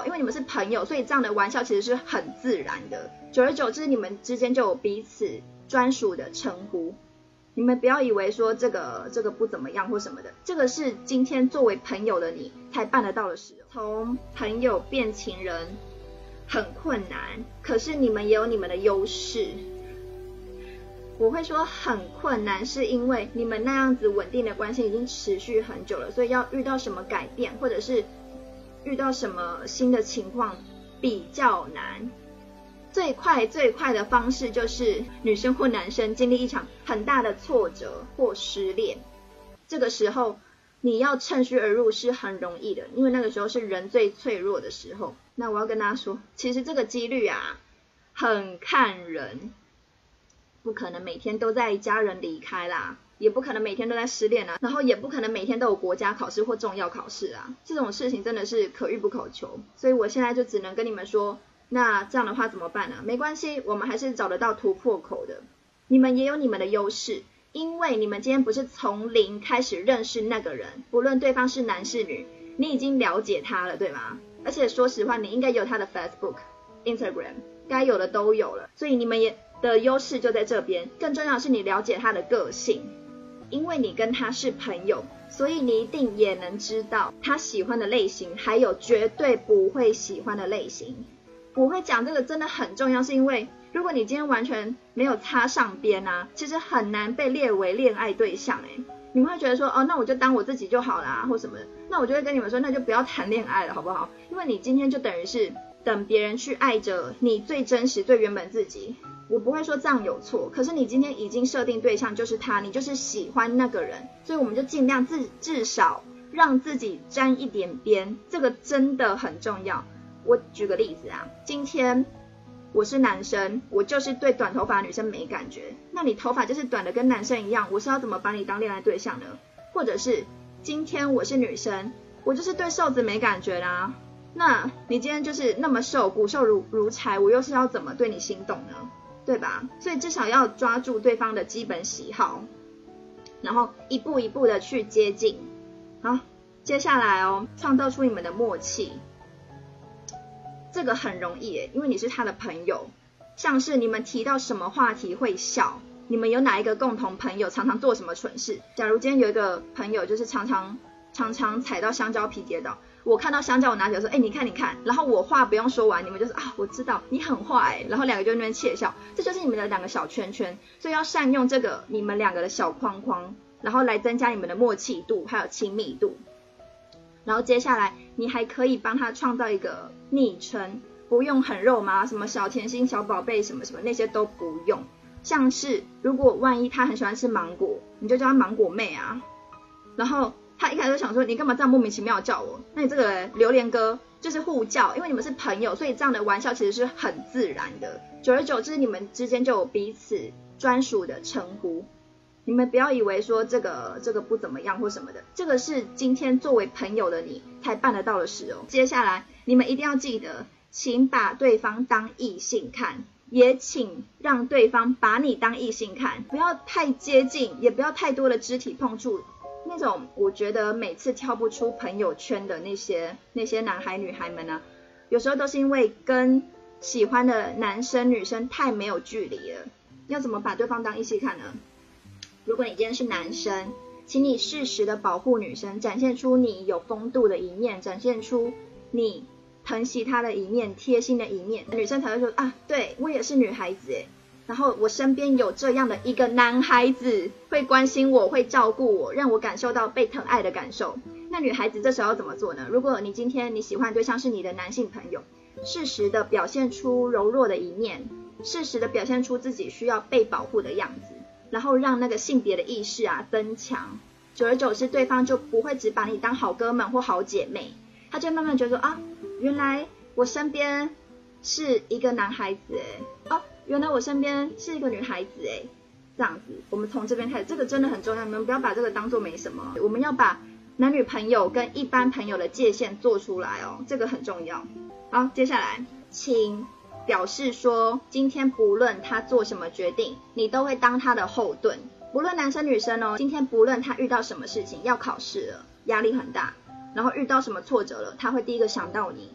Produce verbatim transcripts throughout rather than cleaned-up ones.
笑，因为你们是朋友，所以这样的玩笑其实是很自然的。久而久之，你们之间就有彼此专属的称呼。你们不要以为说这个这个不怎么样或什么的，这个是今天作为朋友的你才办得到的事。从朋友变情人很困难，可是你们也有你们的优势。我会说很困难，是因为你们那样子稳定的关系已经持续很久了，所以要遇到什么改变，或者是遇到什么新的情况比较难。最快最快的方式就是女生或男生经历一场很大的挫折或失恋，这个时候你要趁虚而入是很容易的，因为那个时候是人最脆弱的时候。那我要跟大家说，其实这个几率啊很看人，不可能每天都在家人离开啦，也不可能每天都在失恋啊，然后也不可能每天都有国家考试或重要考试啊，这种事情真的是可遇不可求。所以我现在就只能跟你们说，那这样的话怎么办呢？没关系，我们还是找得到突破口的。你们也有你们的优势，因为你们今天不是从零开始认识那个人，不论对方是男是女，你已经了解他了，对吗？而且说实话，你应该有他的 Facebook、Instagram， 该有的都有了，所以你们也的优势就在这边。更重要的是你了解他的个性，因为你跟他是朋友，所以你一定也能知道他喜欢的类型，还有绝对不会喜欢的类型。我会讲这个真的很重要，是因为如果你今天完全没有擦上边啊，其实很难被列为恋爱对象欸。你们会觉得说，哦，那我就当我自己就好啦，或什么的。那我就会跟你们说，那就不要谈恋爱了，好不好？因为你今天就等于是等别人去爱着你最真实、最原本自己。我不会说这样有错，可是你今天已经设定对象就是他，你就是喜欢那个人，所以我们就尽量自至少让自己沾一点边，这个真的很重要。我举个例子啊，今天我是男生，我就是对短头发的女生没感觉，那你头发就是短的跟男生一样，我是要怎么把你当恋爱对象呢？或者是今天我是女生，我就是对瘦子没感觉啦，那你今天就是那么瘦，骨瘦如如柴，我又是要怎么对你心动呢？对吧？所以至少要抓住对方的基本喜好，然后一步一步的去接近。好，接下来哦，创造出你们的默契。这个很容易耶，因为你是他的朋友，像是你们提到什么话题会笑，你们有哪一个共同朋友常常做什么蠢事。假如今天有一个朋友就是常常常常踩到香蕉皮跌倒，我看到香蕉我拿起来说，哎、欸，你看你看，然后我话不用说完，你们就是啊，我知道你很坏，然后两个就在那边窃笑，这就是你们的两个小圈圈。所以要善用这个你们两个的小框框，然后来增加你们的默契度还有亲密度。然后接下来你还可以帮他创造一个昵称，不用很肉麻，什么小甜心、小宝贝什么什么那些都不用。像是如果万一他很喜欢吃芒果，你就叫他芒果妹啊。然后他一开始就想说，你干嘛这样莫名其妙叫我？那你这个榴莲哥就是互叫，因为你们是朋友，所以这样的玩笑其实是很自然的。久而久之，你们之间就有彼此专属的称呼。你们不要以为说这个这个不怎么样或什么的，这个是今天作为朋友的你才办得到的事哦。接下来你们一定要记得，请把对方当异性看，也请让对方把你当异性看，不要太接近，也不要太多的肢体碰触。那种我觉得每次跳不出朋友圈的那些那些男孩女孩们呢、啊，有时候都是因为跟喜欢的男生女生太没有距离了。要怎么把对方当异性看呢？如果你今天是男生，请你适时的保护女生，展现出你有风度的一面，展现出你疼惜她的一面，贴心的一面，女生才会说啊，对，我也是女孩子耶，然后我身边有这样的一个男孩子，会关心我，会照顾我，让我感受到被疼爱的感受。那女孩子这时候要怎么做呢？如果你今天你喜欢的对象是你的男性朋友，适时的表现出柔弱的一面，适时的表现出自己需要被保护的样子，然后让那个性别的意识啊增强，久而久之对方就不会只把你当好哥们或好姐妹，他就慢慢觉得说啊，原来我身边是一个男孩子哎，哦，原来我身边是一个女孩子哎，这样子我们从这边开始，这个真的很重要，你们不要把这个当作没什么，我们要把男女朋友跟一般朋友的界限做出来哦，这个很重要。好，接下来请表示说，今天不论他做什么决定，你都会当他的后盾，不论男生女生哦，今天不论他遇到什么事情，要考试了，压力很大，然后遇到什么挫折了，他会第一个想到你，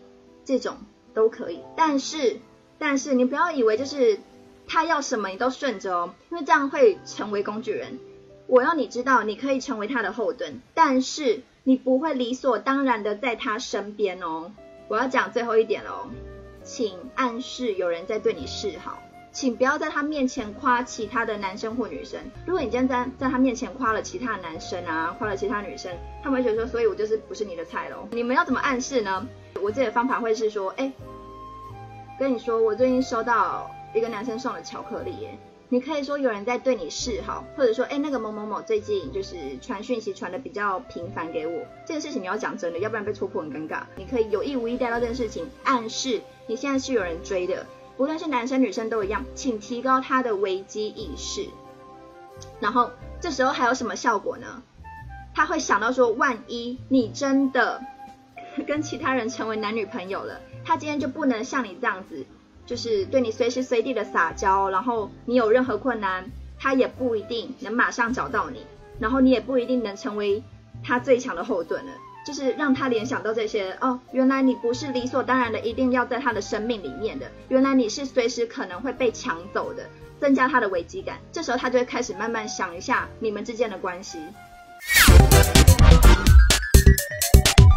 这种都可以。但是但是你不要以为就是他要什么你都顺着哦，因为这样会成为工具人。我要你知道你可以成为他的后盾，但是你不会理所当然的在他身边哦。我要讲最后一点哦，请暗示有人在对你示好，请不要在他面前夸其他的男生或女生。如果你今天在在他面前夸了其他的男生啊，夸了其他女生，他们会觉得说，所以我就是不是你的菜咯。你们要怎么暗示呢？我自己的方法会是说，哎，跟你说我最近收到一个男生送的巧克力耶，你可以说有人在对你示好，或者说哎那个某某某最近就是传讯息传的比较频繁给我，这件事情你要讲真的，要不然被戳破很尴尬。你可以有意无意带到这件事情，暗示你现在是有人追的，无论是男生女生都一样，请提高他的危机意识。然后这时候还有什么效果呢？他会想到说，万一你真的跟其他人成为男女朋友了，他今天就不能像你这样子，就是对你随时随地的撒娇，然后你有任何困难，他也不一定能马上找到你，然后你也不一定能成为他最强的后盾了。就是让他联想到这些，哦，原来你不是理所当然的一定要在他的生命里面的，原来你是随时可能会被抢走的，增加他的危机感。这时候他就会开始慢慢想一下你们之间的关系，